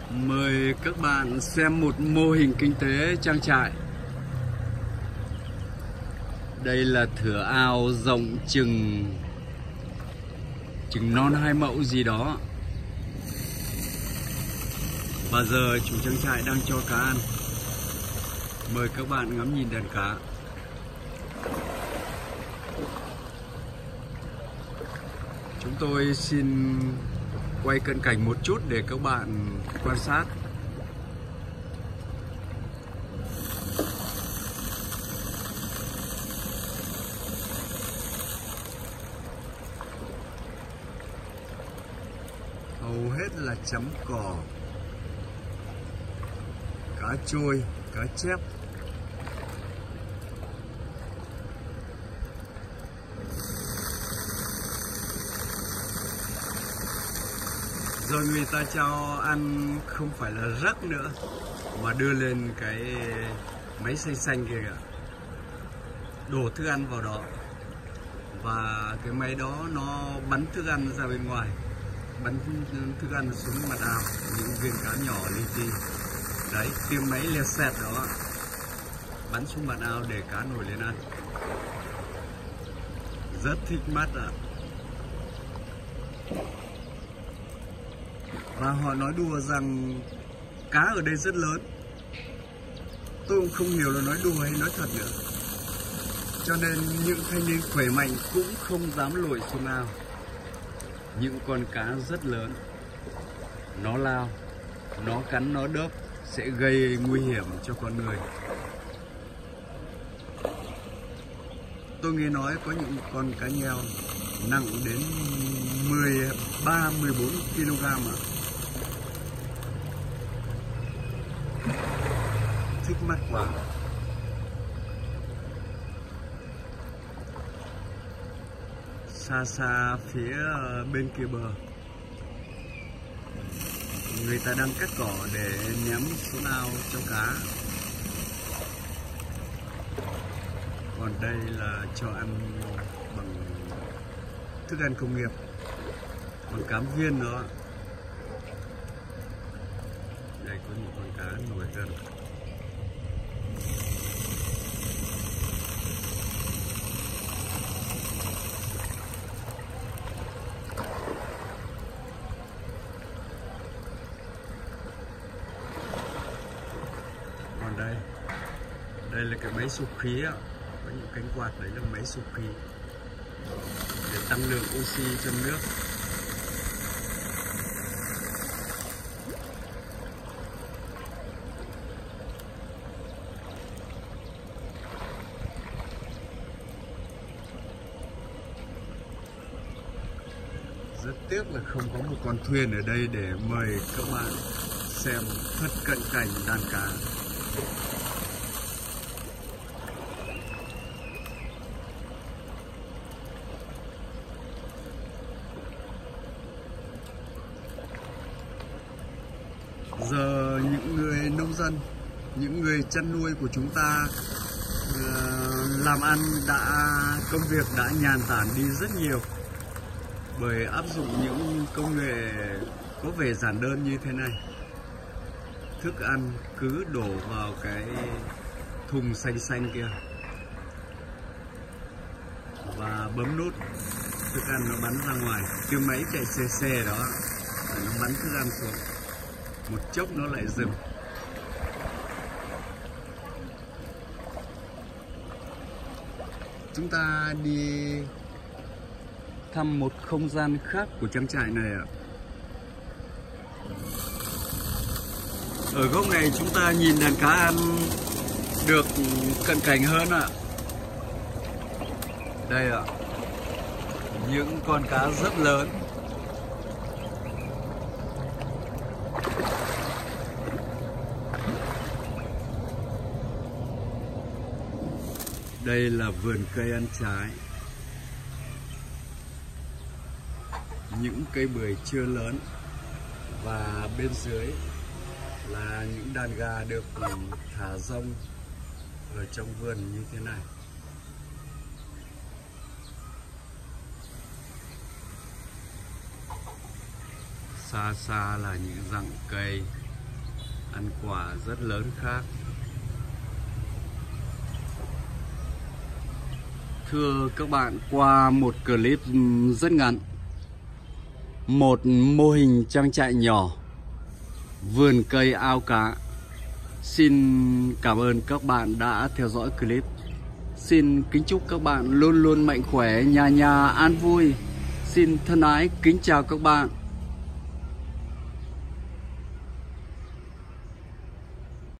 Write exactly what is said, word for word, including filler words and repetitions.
Mời các bạn xem một mô hình kinh tế trang trại. Đây là thửa ao rộng chừng chừng non hai mẫu gì đó. Và giờ chủ trang trại đang cho cá ăn. Mời các bạn ngắm nhìn đàn cá. Chúng tôi xin quay cận cảnh một chút để các bạn quan sát. Hầu hết là chấm cỏ, cá trôi, cá chép. Rồi người ta cho ăn không phải là rắc nữa, mà đưa lên cái máy xay xanh kia kìa, đổ thức ăn vào đó. Và cái máy đó nó bắn thức ăn ra bên ngoài, bắn thức ăn xuống mặt ao, những viên cá nhỏ li ti. Đấy, tiếng máy lẹt xẹt đó bắn xuống mặt ao để cá nổi lên ăn. Rất thích mắt ạ. Và họ nói đùa rằng cá ở đây rất lớn. Tôi cũng không hiểu là nói đùa hay nói thật nữa. Cho nên những thanh niên khỏe mạnh cũng không dám lội xuống ao. Những con cá rất lớn, nó lao, nó cắn, nó đớp sẽ gây nguy hiểm cho con người. Tôi nghe nói có những con cá nheo nặng đến mười ba mười bốn ki lô gam ạ. Thích mắt quá. Xa xa phía bên kia bờ, người ta đang cắt cỏ để ném xuống ao cho cá. Còn đây là cho ăn bằng thức ăn công nghiệp, bằng cám viên đó. Đây có một con cá nổi gần. Còn đây, đây là cái máy sục khí ạ. Có những cánh quạt đấy là máy sục khí để tăng lượng oxy trong nước. Rất tiếc là không có một con thuyền ở đây để mời các bạn xem thật cận cảnh đàn cá. Giờ những người nông dân, những người chăn nuôi của chúng ta uh, làm ăn đã, công việc đã nhàn tản đi rất nhiều, bởi áp dụng những công nghệ có vẻ giản đơn như thế này. Thức ăn cứ đổ vào cái thùng xanh xanh kia và bấm nút, thức ăn nó bắn ra ngoài. Cái máy chạy xe xe đó nó bắn thức ăn xuống, một chốc nó lại dừng. Chúng ta đi thăm một không gian khác của trang trại này ạ. Ở góc này chúng ta nhìn đàn cá ăn được cận cảnh hơn ạ. Đây ạ, những con cá rất lớn. Đây là vườn cây ăn trái. Những cây bưởi chưa lớn. Và bên dưới là những đàn gà được thả rông ở trong vườn như thế này. Xa xa là những rặng cây ăn quả rất lớn khác. Thưa các bạn, qua một clip rất ngắn, một mô hình trang trại nhỏ, vườn cây ao cá. Xin cảm ơn các bạn đã theo dõi clip. Xin kính chúc các bạn luôn luôn mạnh khỏe, nhà nhà an vui. Xin thân ái kính chào các bạn.